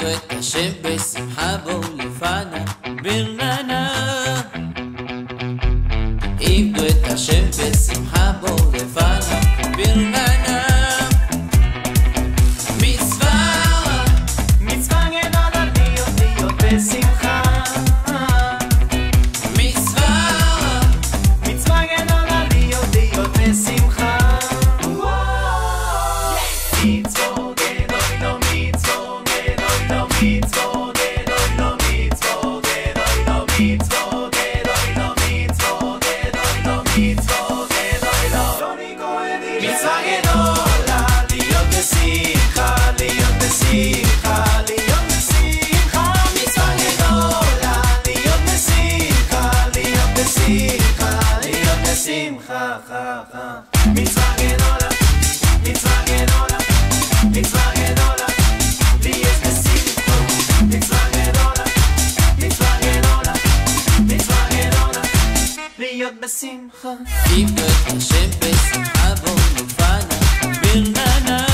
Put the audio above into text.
עבדו את השם בשמחה בואו לפניו ברננה. עבדו את השם בשמחה בואו לפניו ברננה. מצווה גדולה להיות בשמחה. מצווה גדולה להיות בשמחה. מצוות גדולה מצוות גדולה מצוות גדולה מצוות גדולה מצוות גדולה מצוות גדולה מצוות גדולה. מצווה גדולה להיות בשמחה, להיות בשמחה, להיות בשמחה. מצווה גדולה להיות בשמחה, להיות בשמחה, להיות בשמחה. מצווה גדולה, מצווה גדולה, מצווה גדולה להיות בשמחה. מצווה גדולה, מצווה גדולה, מצווה גדולה להיות בשמחה. עבדו את השם בשמחה בואו לפניו ברננה.